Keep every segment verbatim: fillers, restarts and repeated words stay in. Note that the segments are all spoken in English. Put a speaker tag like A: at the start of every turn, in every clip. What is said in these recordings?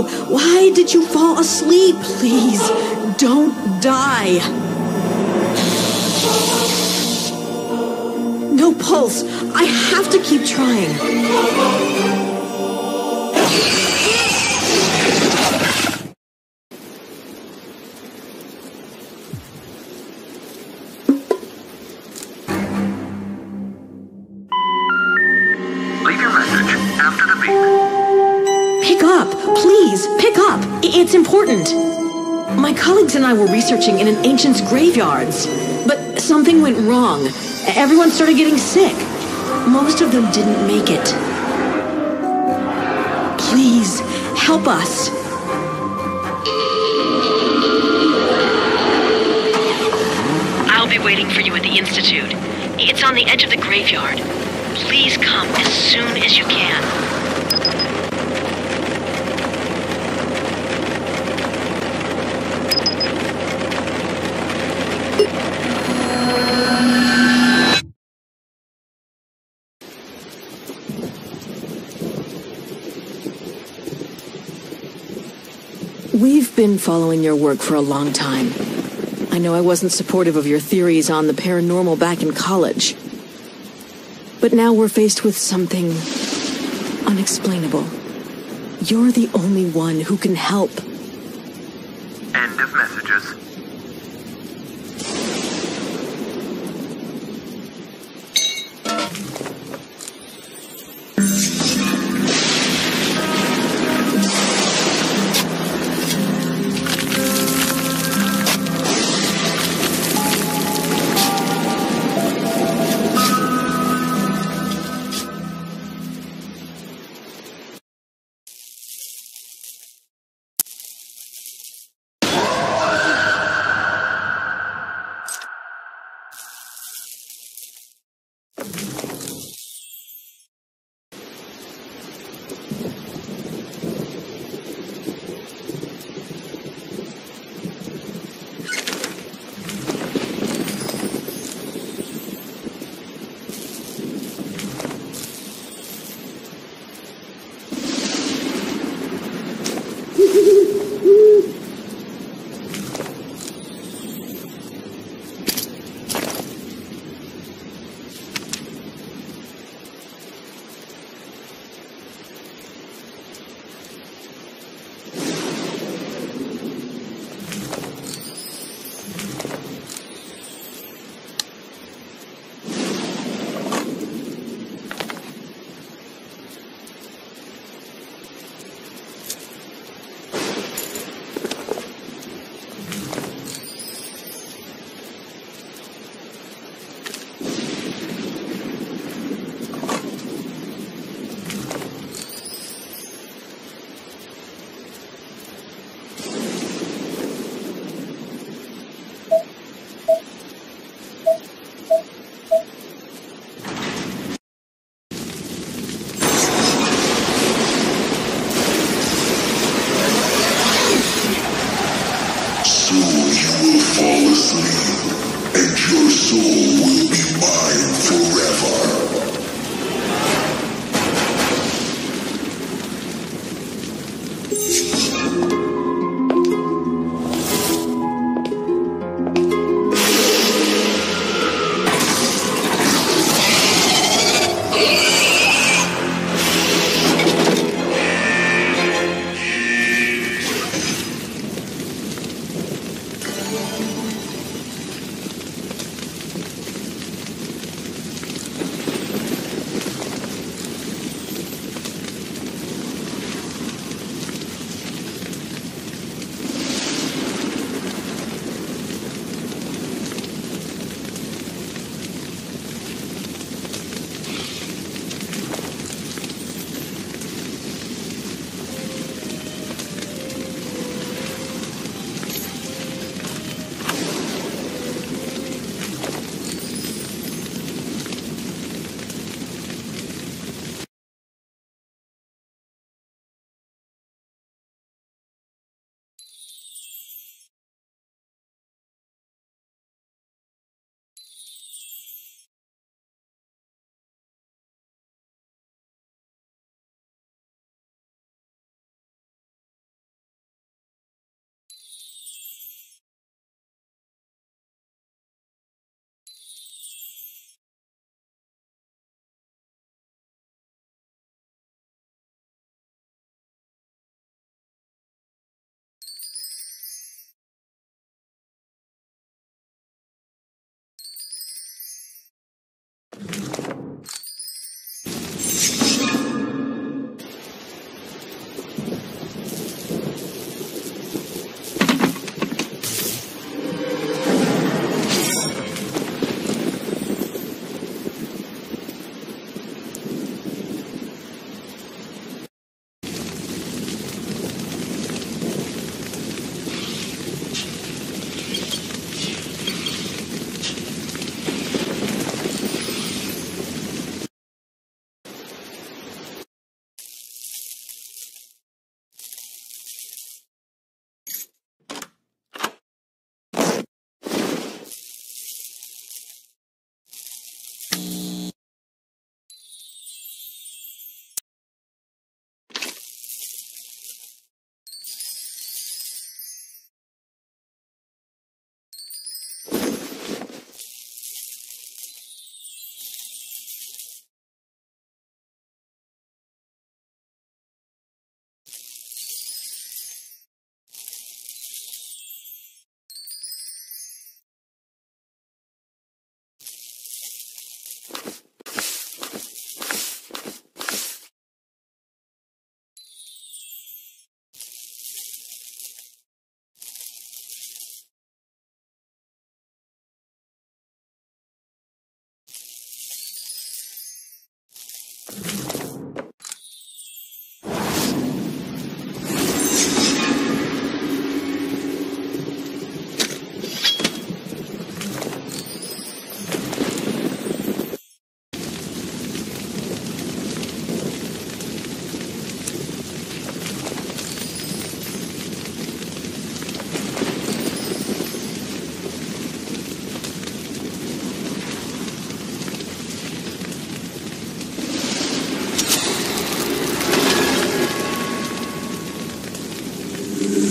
A: Why did you fall asleep? Please, don't die. No pulse. I have to keep trying.
B: Leave your message after the beep.
A: Pick up, please, pick up. It's important. My colleagues and I were researching in an ancient's graveyards, but something went wrong. Everyone started getting sick. Most of them didn't make it. Please, help us.
C: I'll be waiting for you at the Institute. It's on the edge of the graveyard. Please come as soon as you can.
A: We've been following your work for a long time. I know I wasn't supportive of your theories on the paranormal back in college. But now we're faced with something unexplainable. You're the only one who can help.
B: End of messages.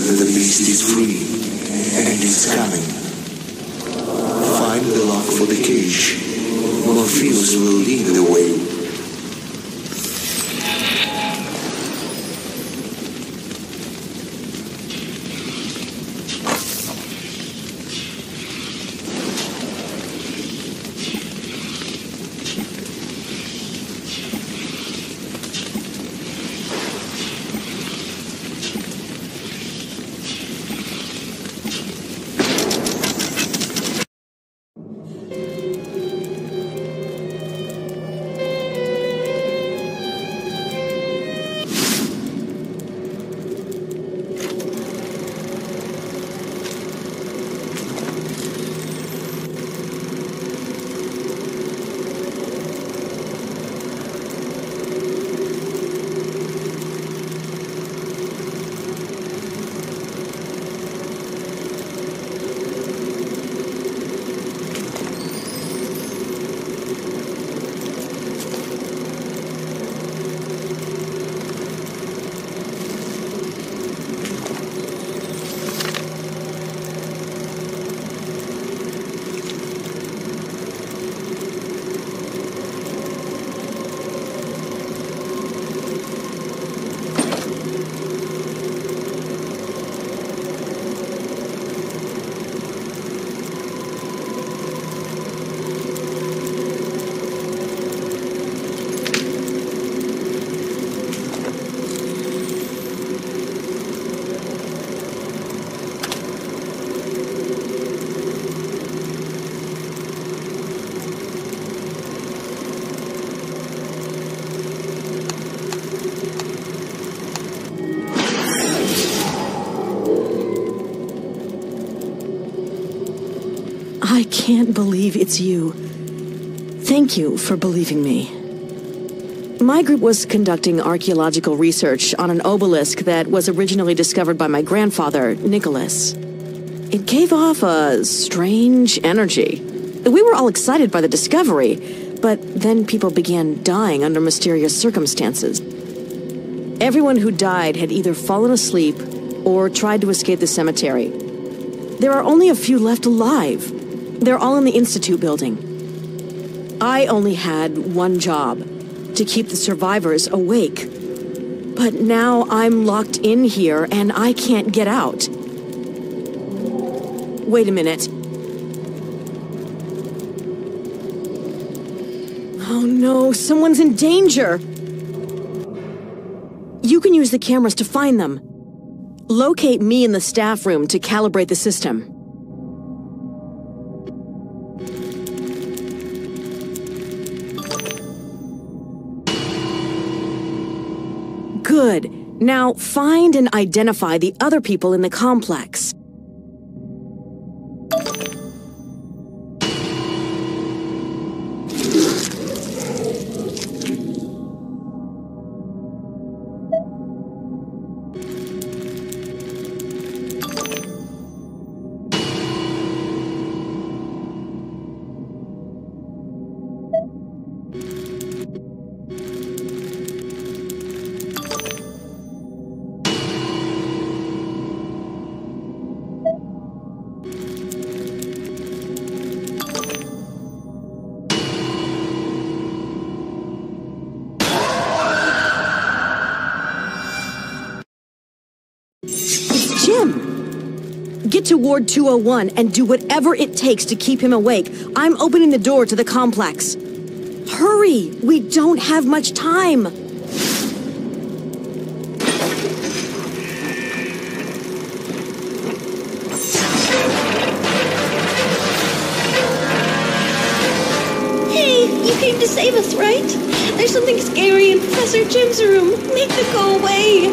D: that the beast is free and is coming. Find the lock for the cage. Morpheus will lead the way.
A: I can't believe it's you. Thank you for believing me. My group was conducting archaeological research on an obelisk that was originally discovered by my grandfather, Nicholas. It gave off a strange energy. We were all excited by the discovery, but then people began dying under mysterious circumstances. Everyone who died had either fallen asleep or tried to escape the cemetery. There are only a few left alive. They're all in the Institute building. I only had one job, to keep the survivors awake. But now I'm locked in here and I can't get out. Wait a minute. Oh no, someone's in danger! You can use the cameras to find them. Locate me in the staff room to calibrate the system. Good. Now find and identify the other people in the complex. Get to Ward two oh one and do whatever it takes to keep him awake. I'm opening the door to the complex. Hurry! We don't have much time!
E: Hey, you came to save us, right? There's something scary in Professor Jim's room. Make it go away.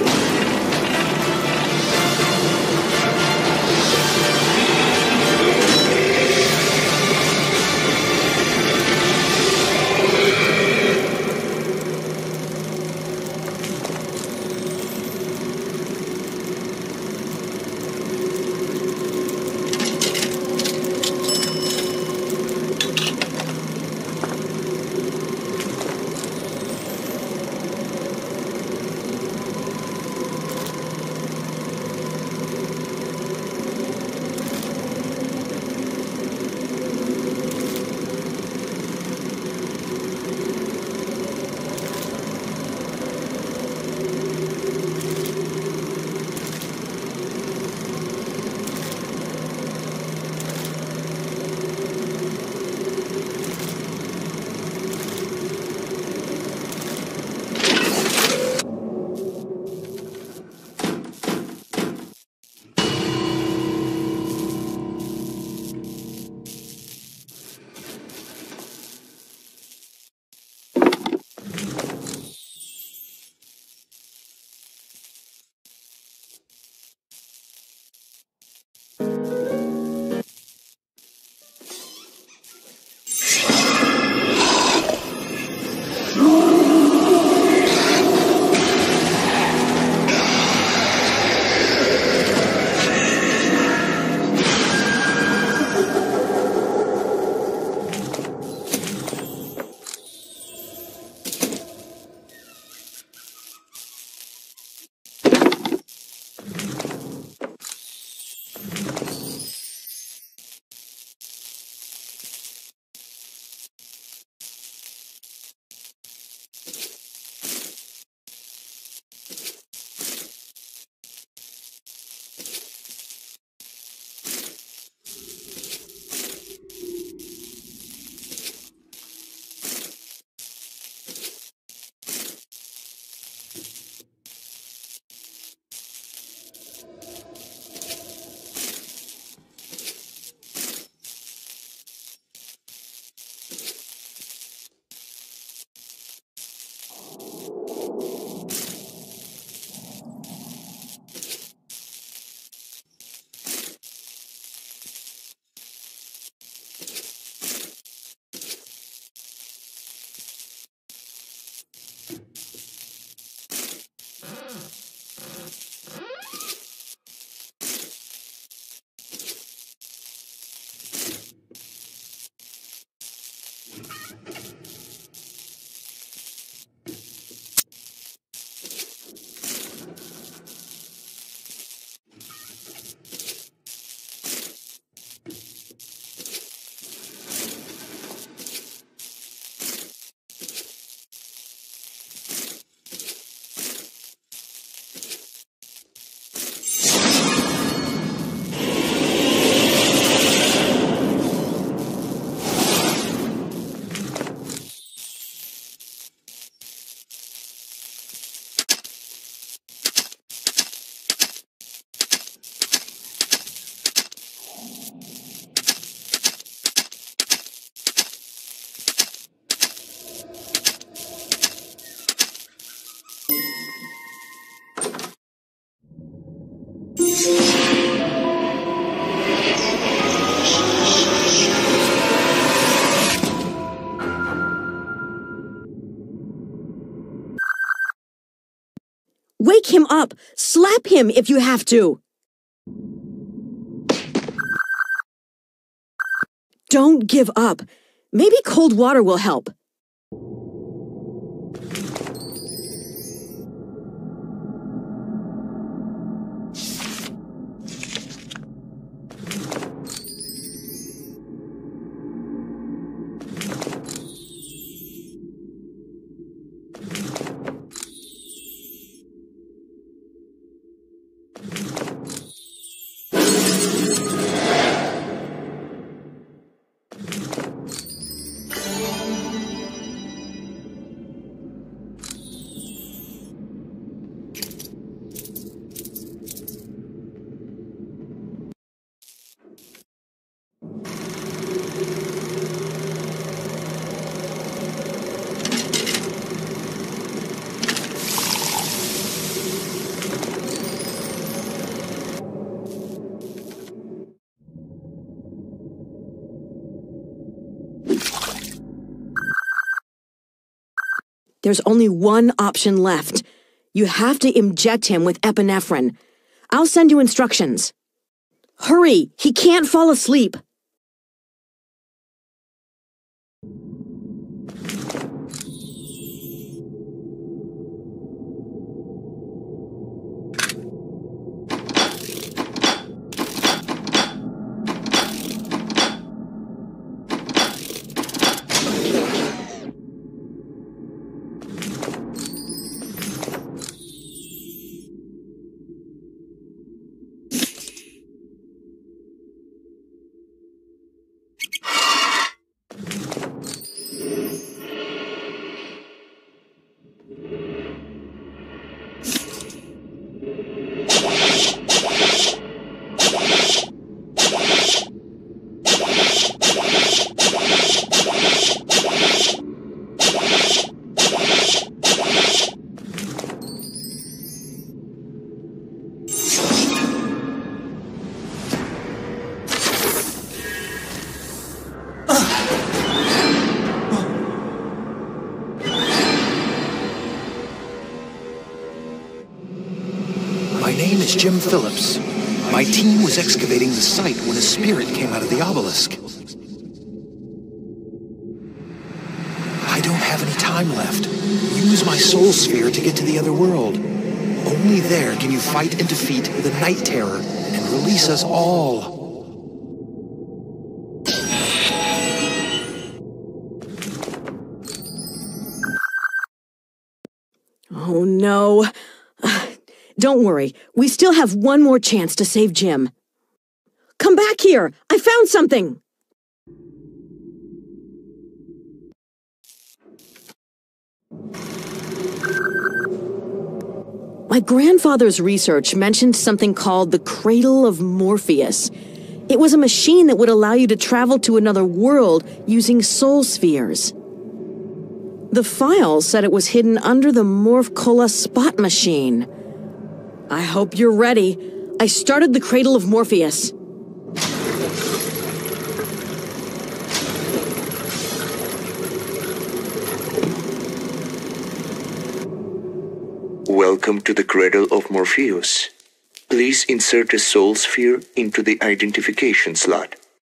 A: Wake him up! Slap him if you have to! Don't give up. Maybe cold water will help. There's only one option left. You have to inject him with epinephrine. I'll send you instructions. Hurry! He can't fall asleep.
F: Jim Phillips. My team was excavating the site when a spirit came out of the obelisk. I don't have any time left. Use my soul sphere to get to the other world. Only there can you fight and defeat the Night Terror and release us all.
A: Oh no. Don't worry, we still have one more chance to save Jim. Come back here! I found something! My grandfather's research mentioned something called the Cradle of Morpheus. It was a machine that would allow you to travel to another world using soul spheres. The file said it was hidden under the Morph-Cola spot machine. I hope you're ready. I started the Cradle of Morpheus.
D: Welcome to the Cradle of Morpheus. Please insert a soul sphere into the identification slot.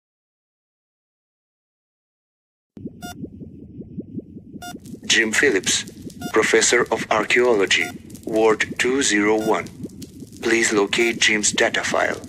D: Jim Phillips, Professor of Archaeology, Ward two oh one. Please locate Jim's data file.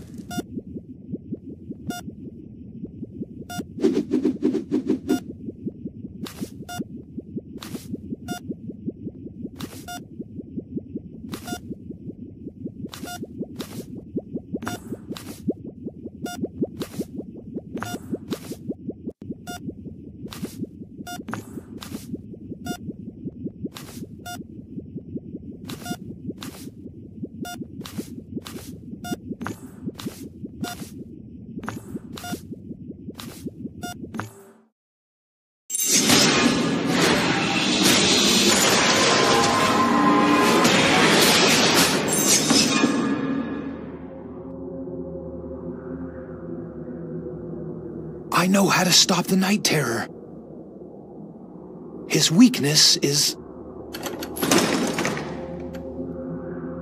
F: I know how to stop the Night Terror. His weakness is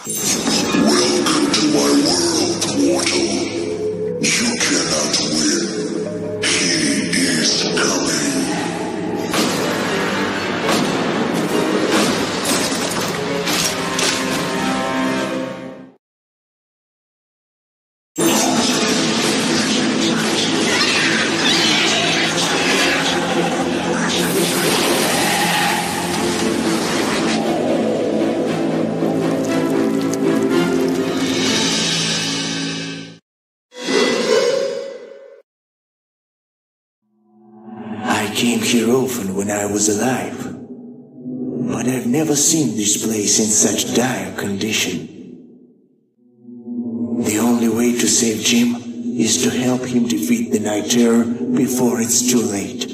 G: Welcome to my world, mortal. You cannot win. He is coming.
D: I came here often when I was alive, but I've never seen this place in such dire condition. The only way to save Jim is to help him defeat the Night Terror before it's too late.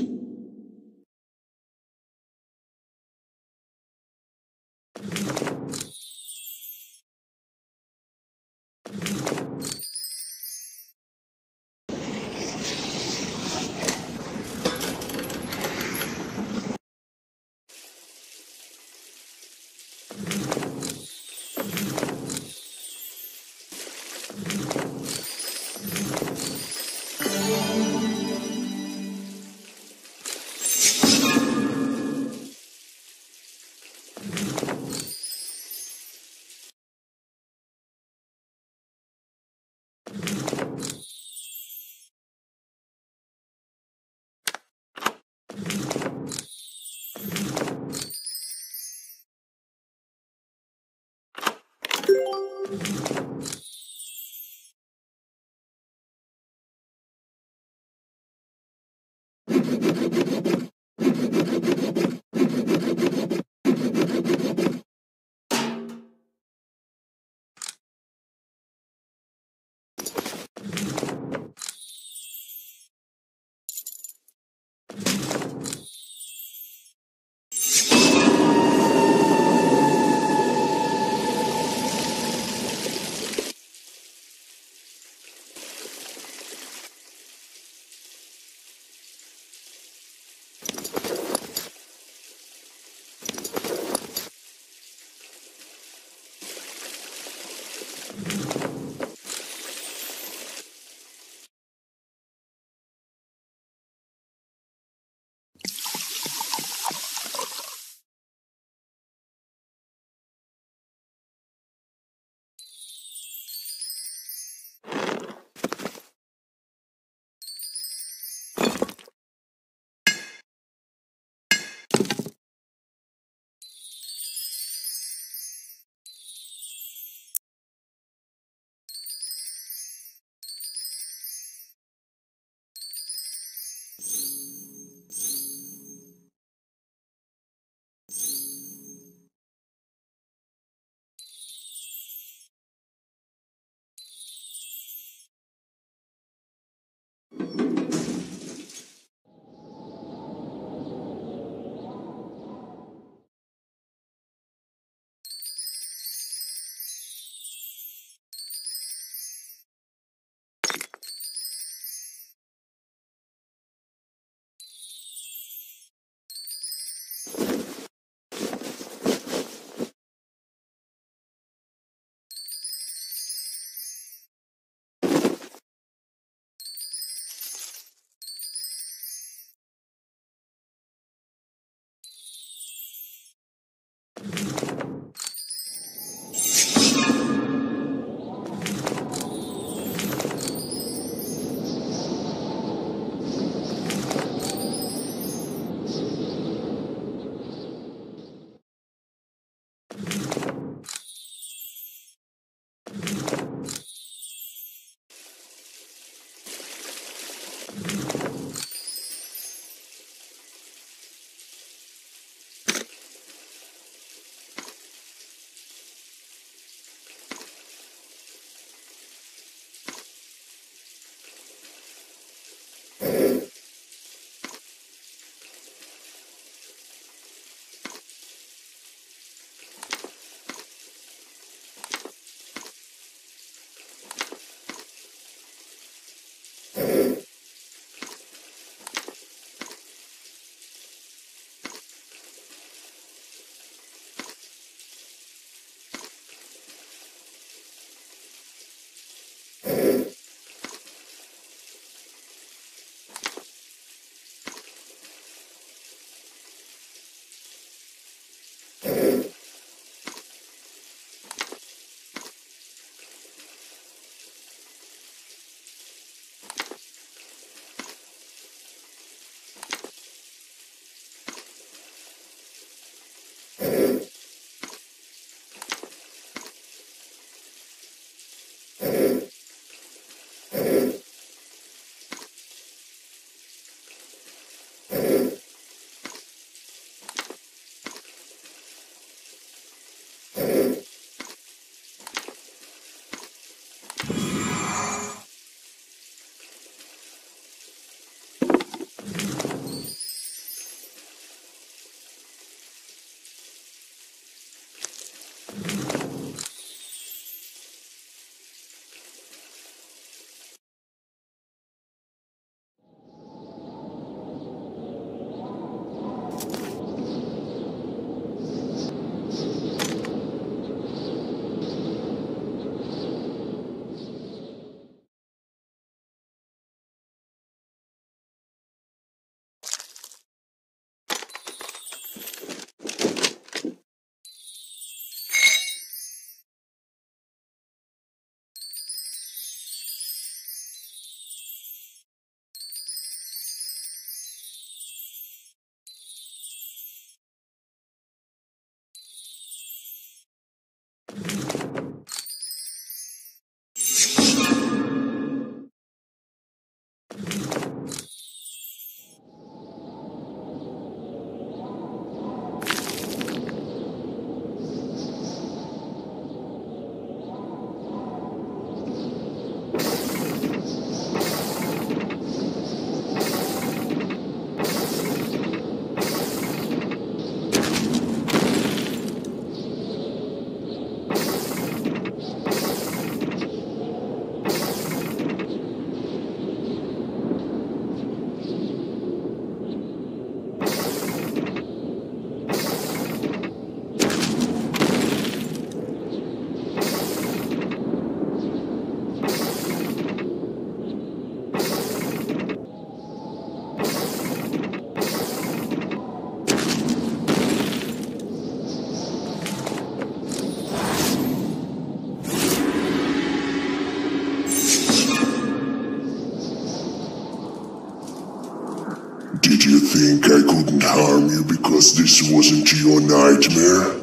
G: think I couldn't harm you because this wasn't your nightmare?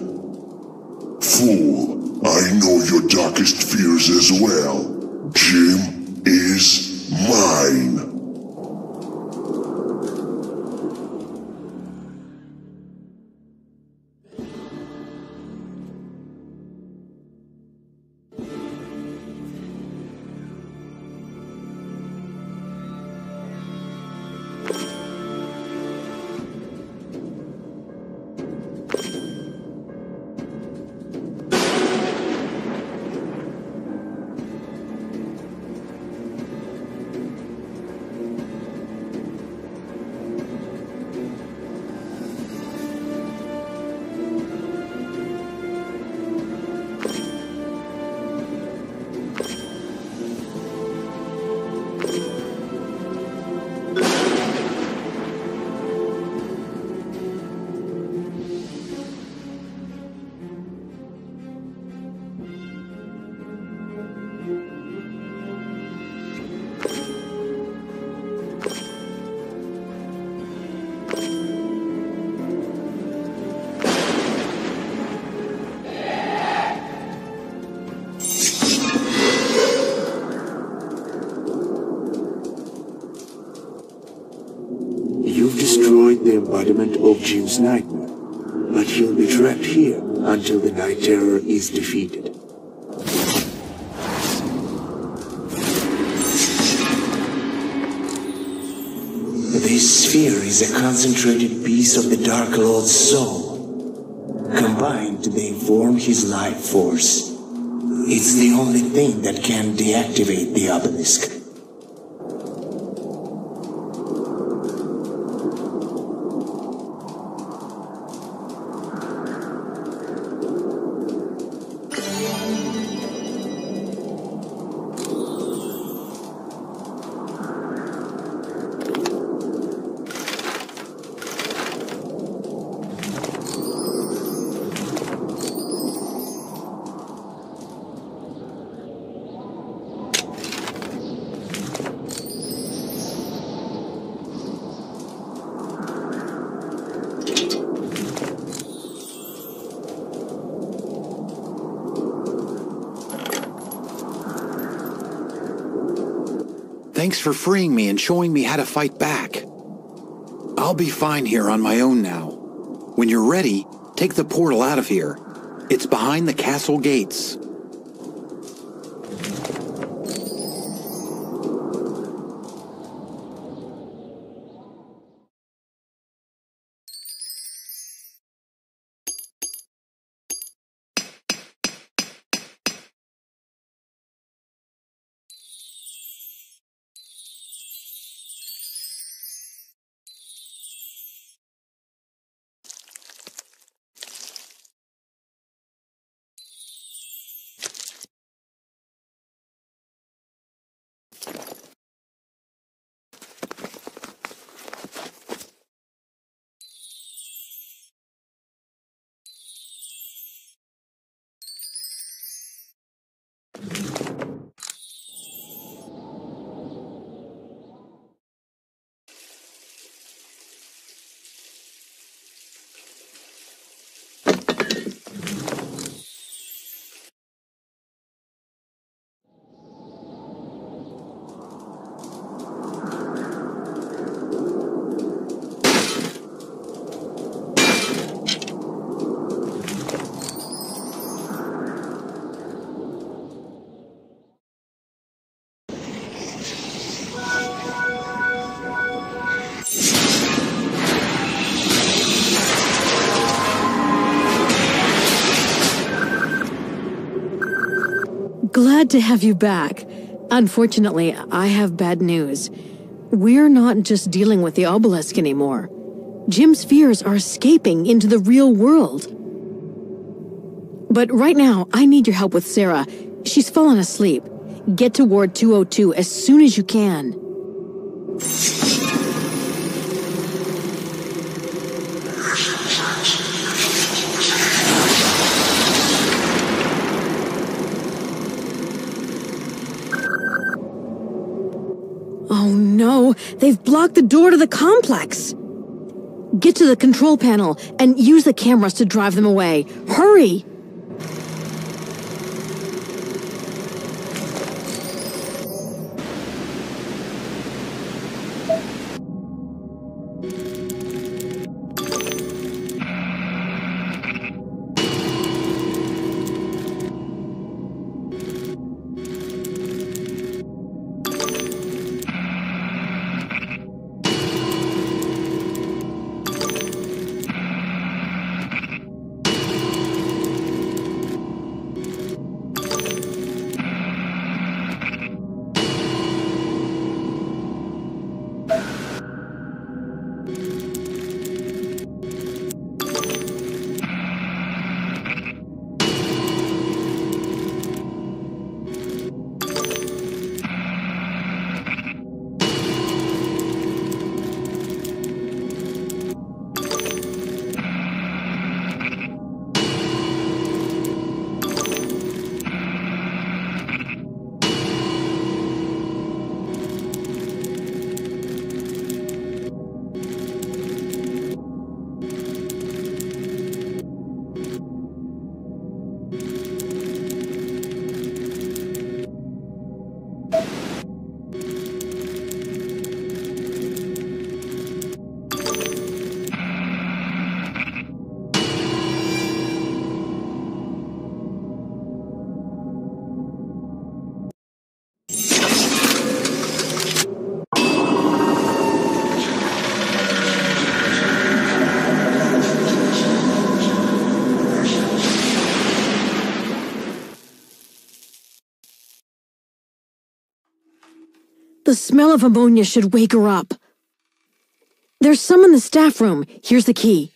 G: Fool, I know your darkest fears as well. Jim is mine.
D: The embodiment of Jim's nightmare, but he'll be trapped here until the Night Terror is defeated. This sphere is a concentrated piece of the Dark Lord's soul. Combined, they form his life force. It's the only thing that can deactivate the obelisk.
F: Thanks for freeing me and showing me how to fight back. I'll be fine here on my own now. When you're ready, take the portal out of here. It's behind the castle gates.
A: Glad to have you back. Unfortunately, I have bad news. We're not just dealing with the obelisk anymore. Jim's fears are escaping into the real world. But right now, I need your help with Sarah. She's fallen asleep. Get to Ward two oh two as soon as you can. Oh no, they've blocked the door to the complex. Get to the control panel and use the cameras to drive them away. Hurry! The smell of ammonia should wake her up. There's some in the staff room. Here's the key.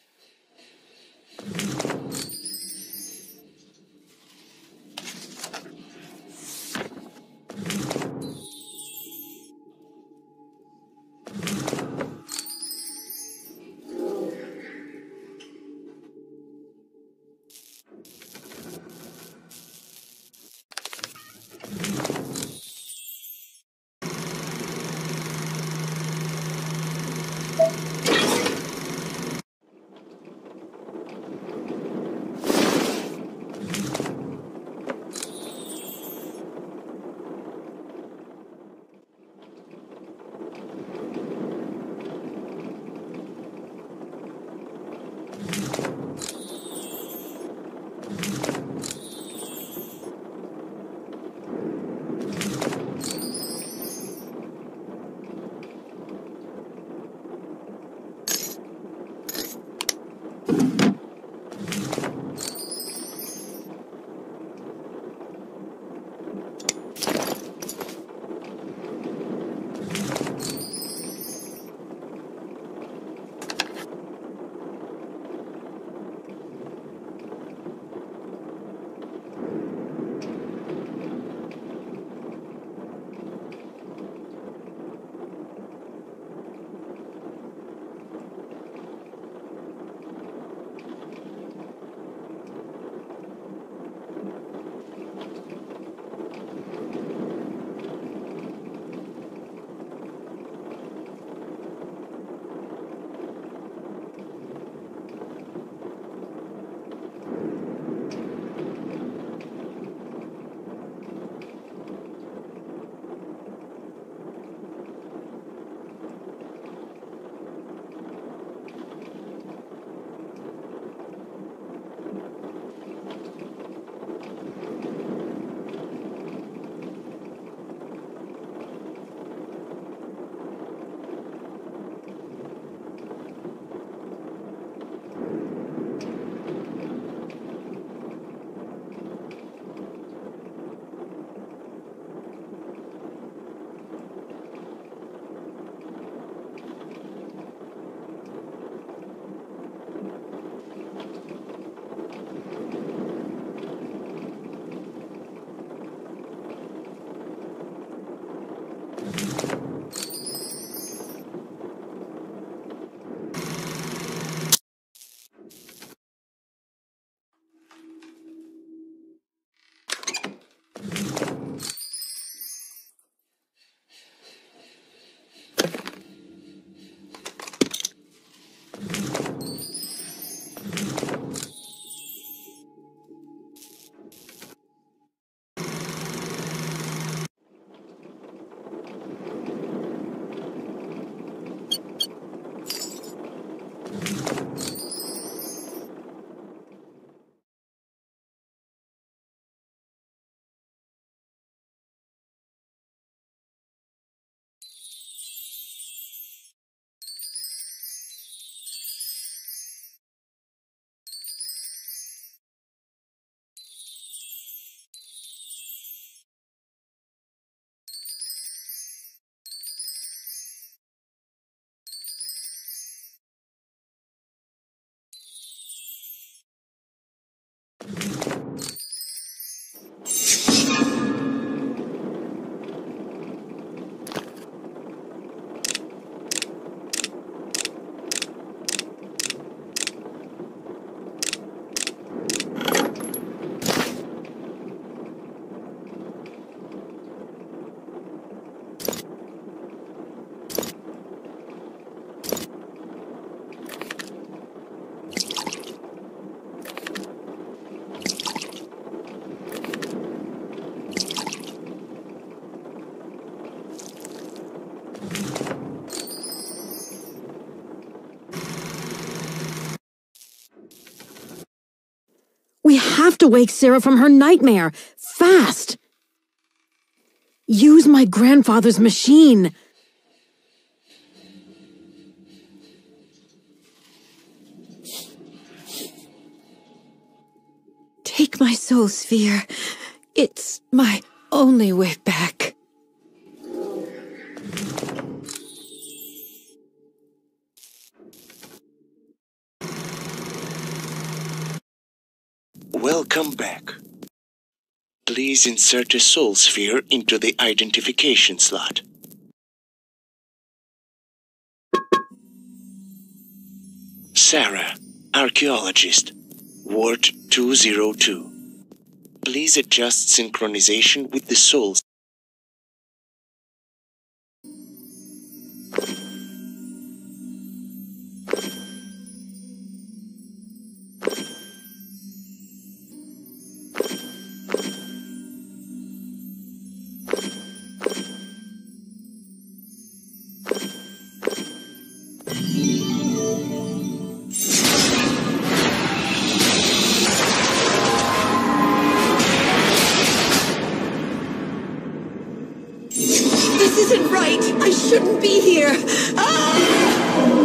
A: to wake Sarah from her nightmare. Fast! Use my grandfather's machine.
E: Take my soul sphere. It's my only way back.
D: Welcome back. Please insert a soul sphere into the identification slot. Sarah, archaeologist, Ward two oh two. Please adjust synchronization with the souls.
E: This isn't right. I shouldn't be here. Ah!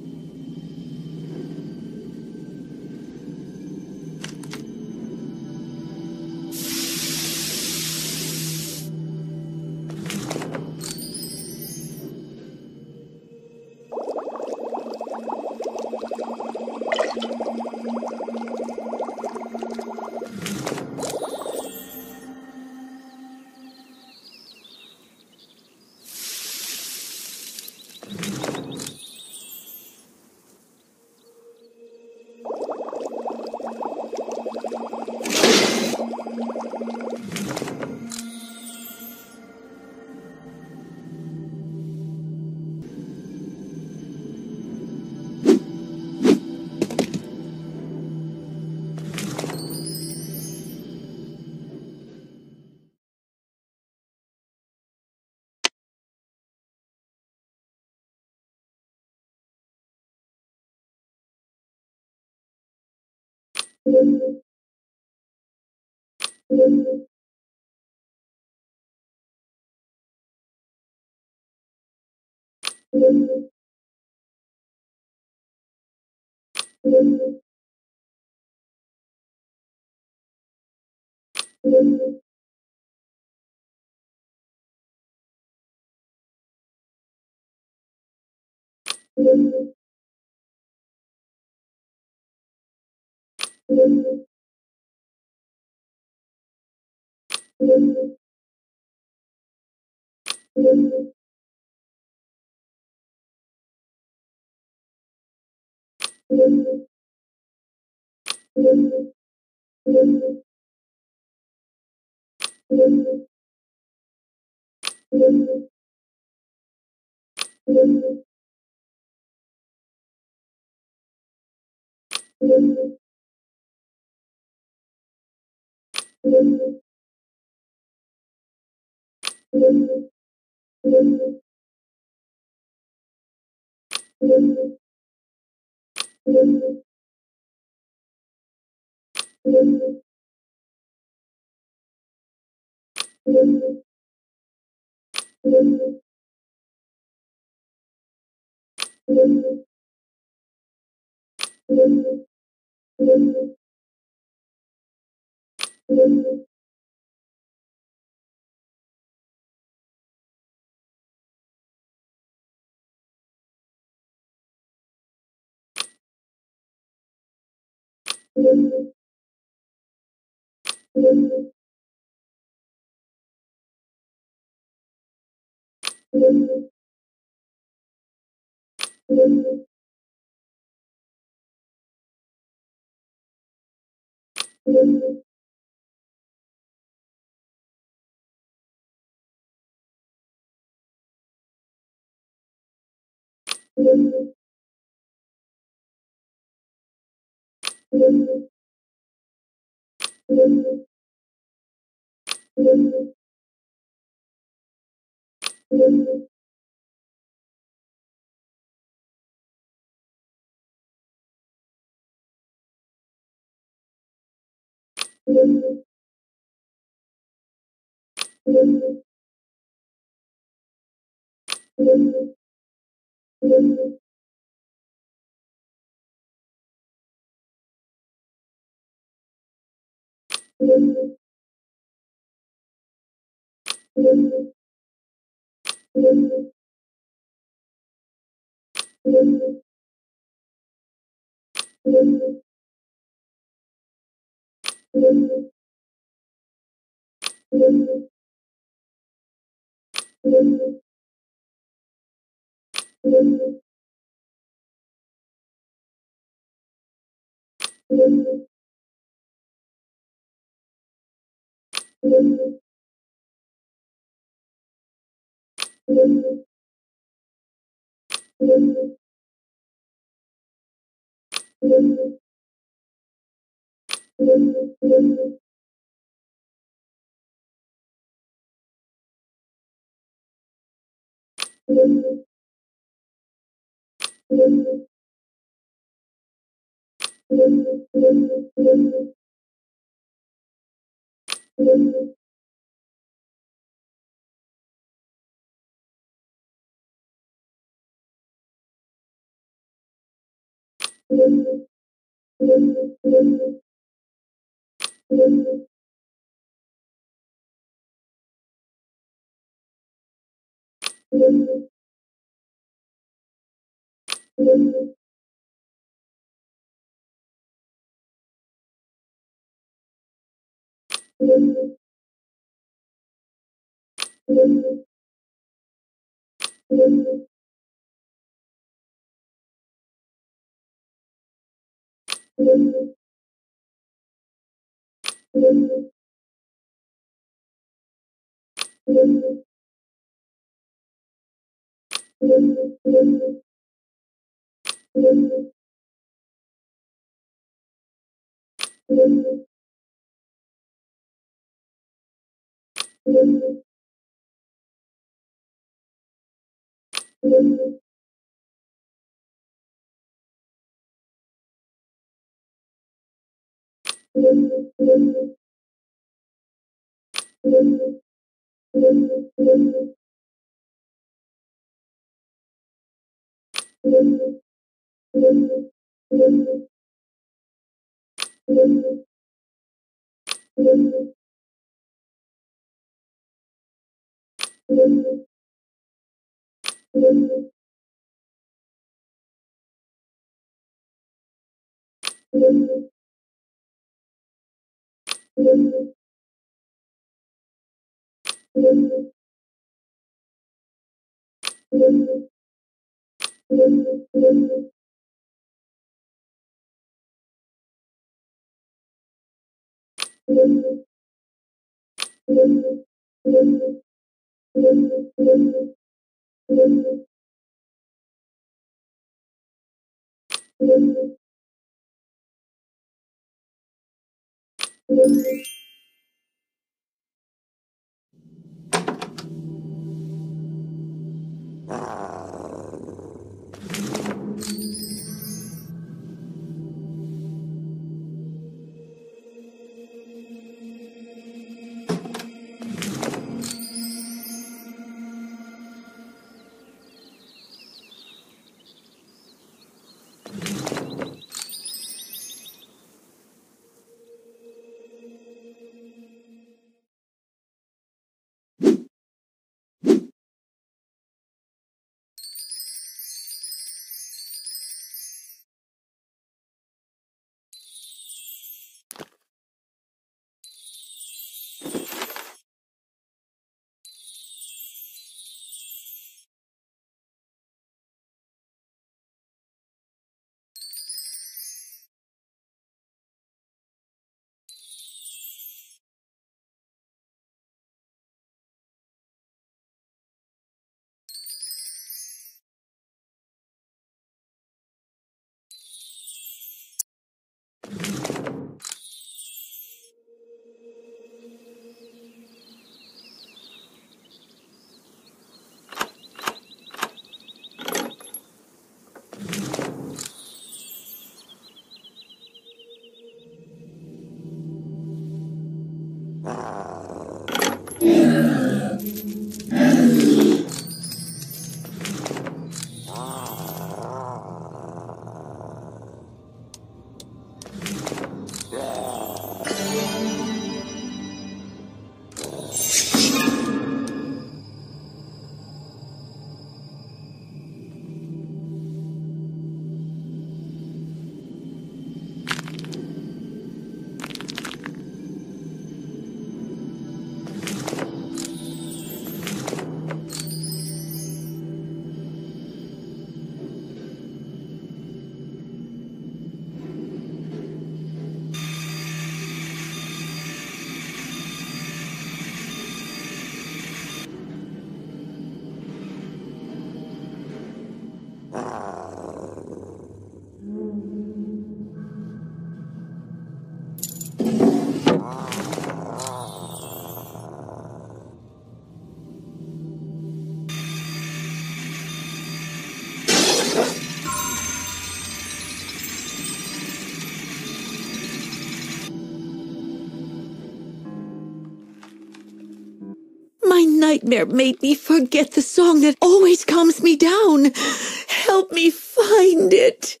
E: My nightmare made me forget the song that always calms me down. Help me find it.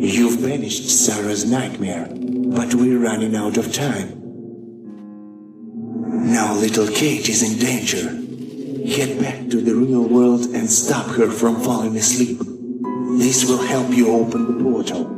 D: You've banished Sarah's nightmare, but we're running out of time. Now little Kate is in danger. Get back to the real world and stop her from falling asleep. This will help you open the portal.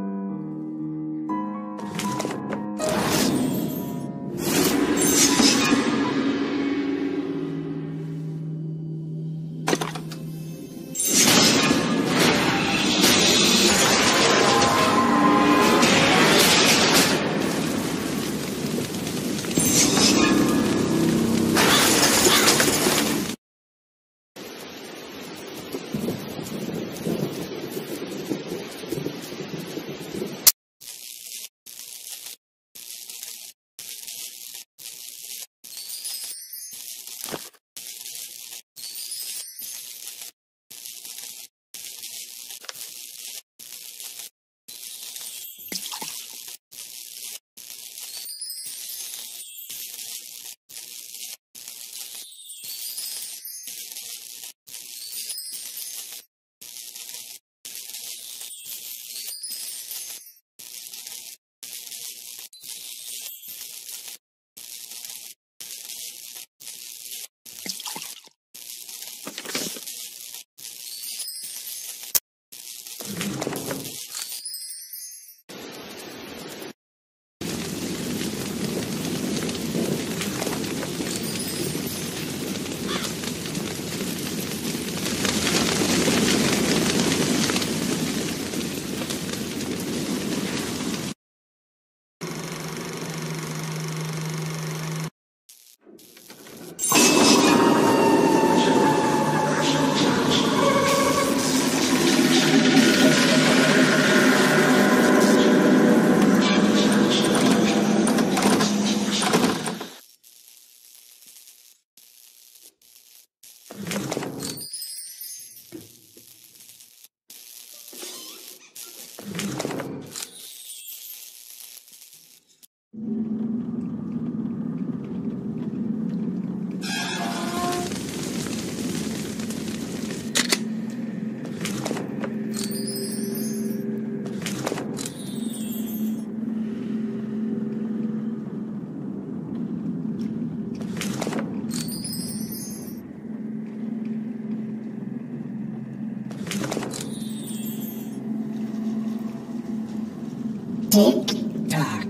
G: Tick-tock.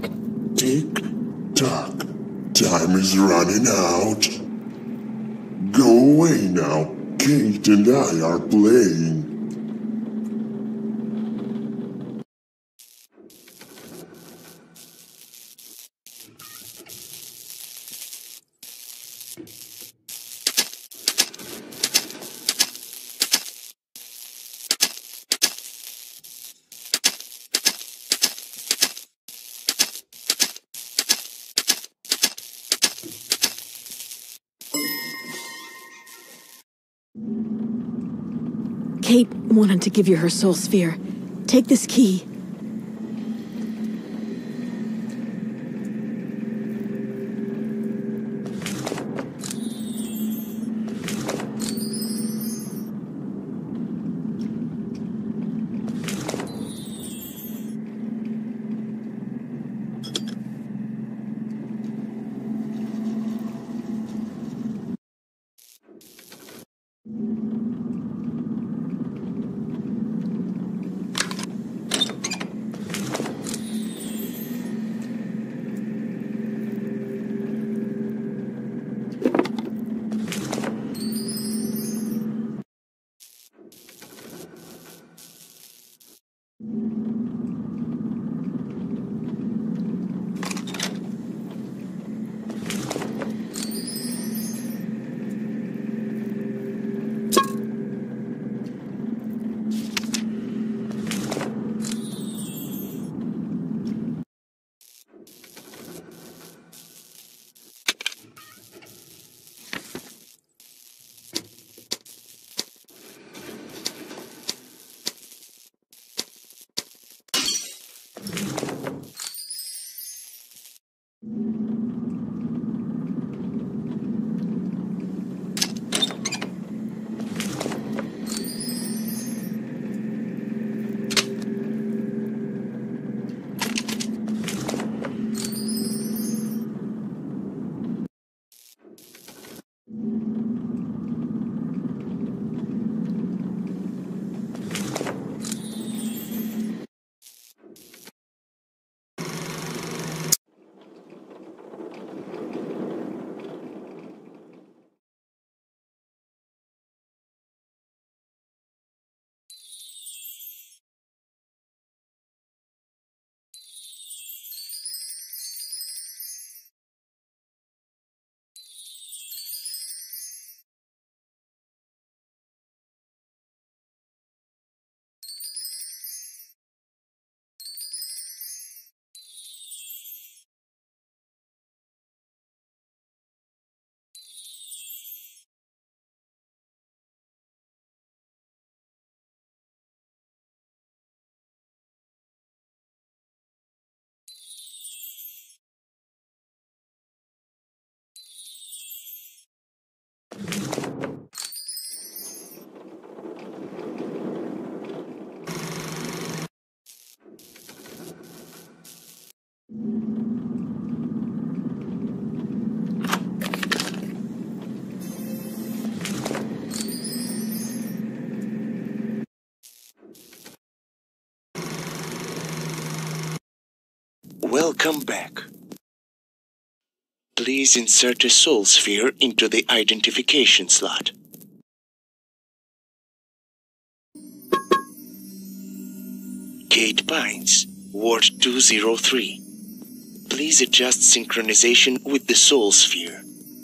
G: Tick-tock. Time is running out. Go away now. Kate and I are playing.
A: Kate wanted to give you her soul sphere. Take this key.
D: Welcome back. Please insert a soul sphere into the identification slot. Kate Pines, Ward two oh three. Please adjust synchronization with the soul sphere.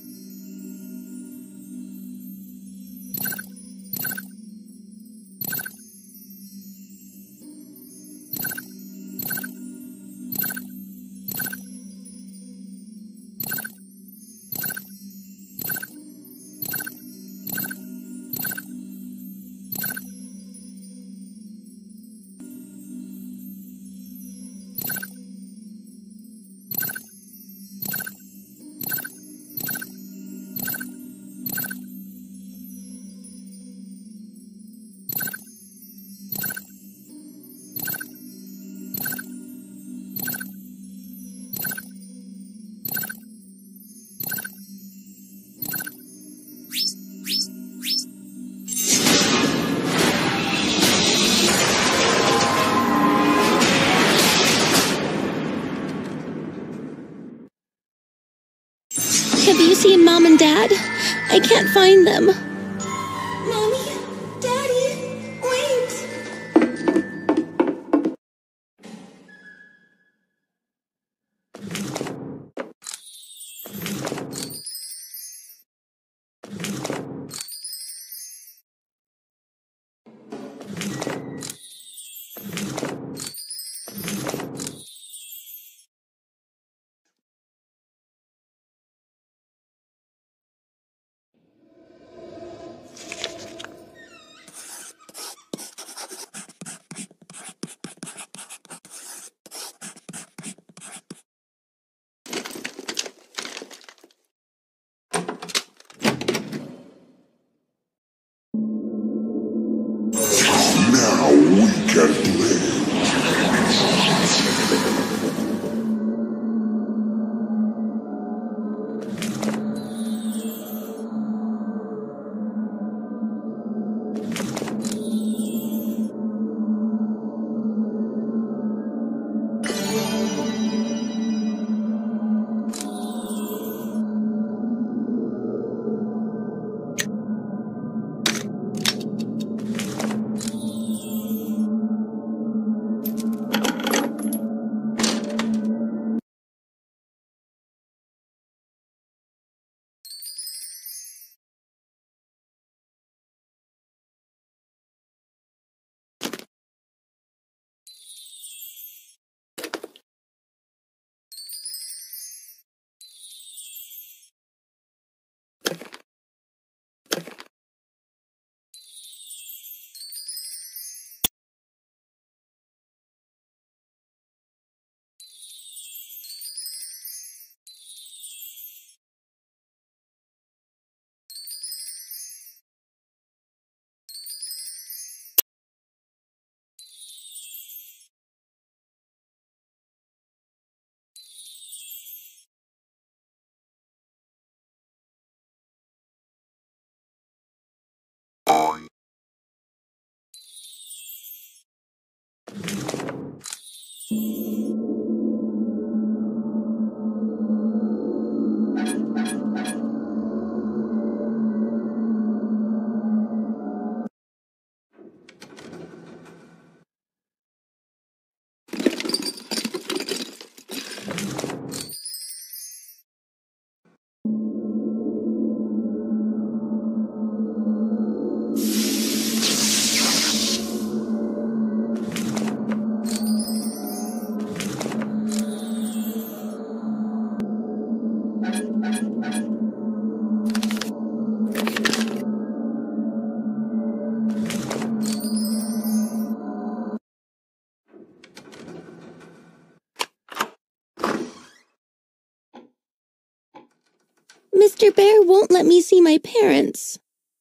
H: Have you seen Mom and Dad? I can't find them.
E: Mommy, Daddy, wait!
G: Now we can play.
H: Mister Bear won't let me see my parents.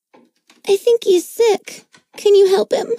H: I think he's sick. Can you help him?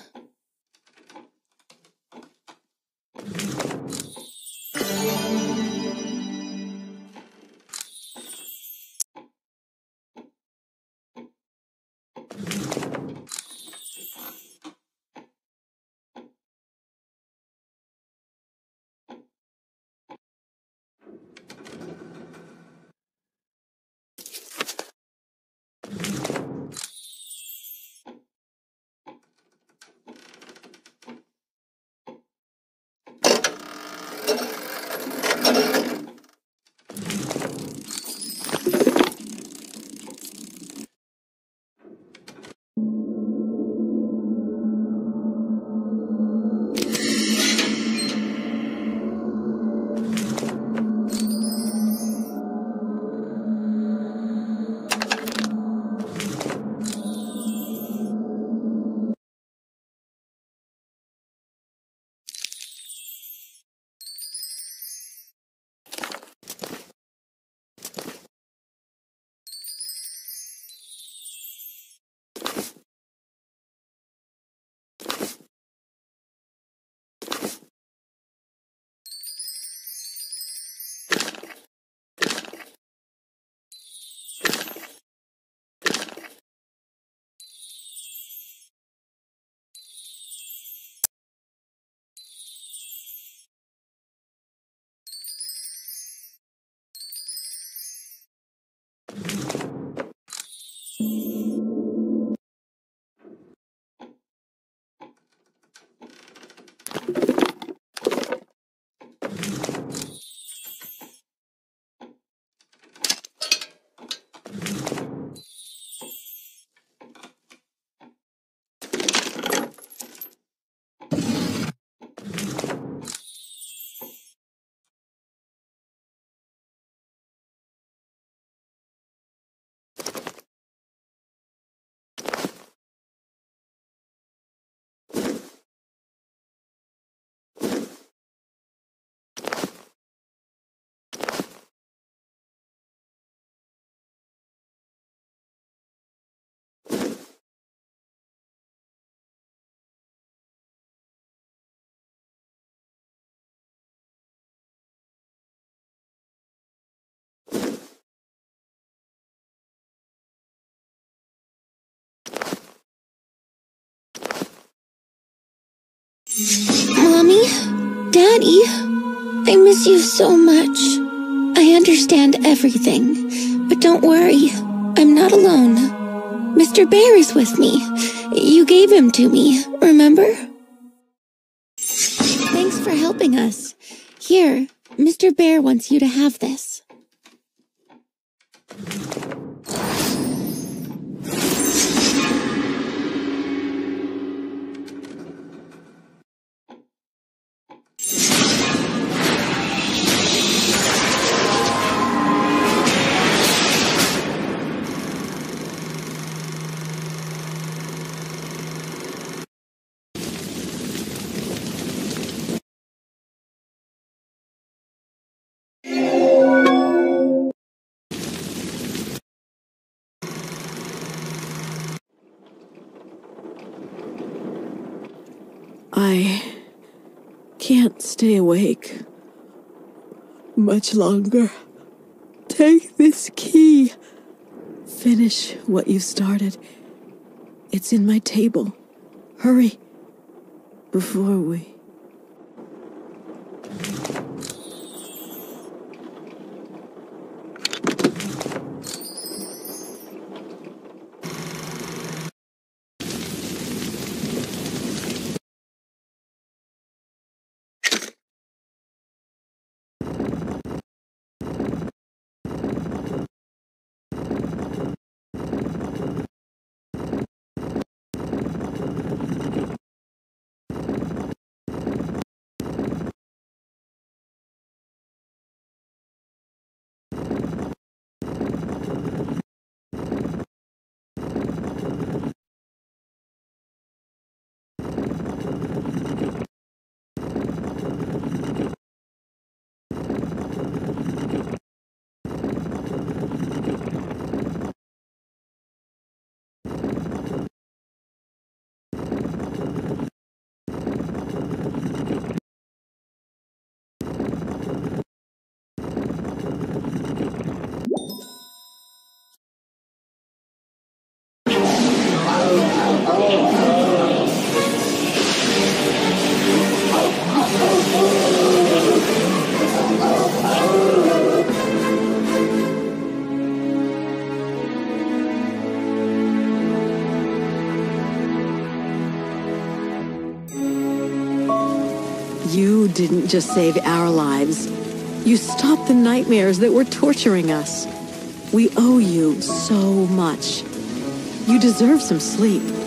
H: Mommy? Daddy? I miss you so much. I understand everything, but don't worry. I'm not alone. Mister Bear is with me. You gave him to me, remember? Thanks for helping us. Here, Mister Bear wants you to have this.
E: I can't stay awake much longer. Take this key. Finish what you started. It's in my table. Hurry, before we... You didn't just save our lives. You stopped the nightmares that were torturing us. We owe you so much. You deserve some sleep.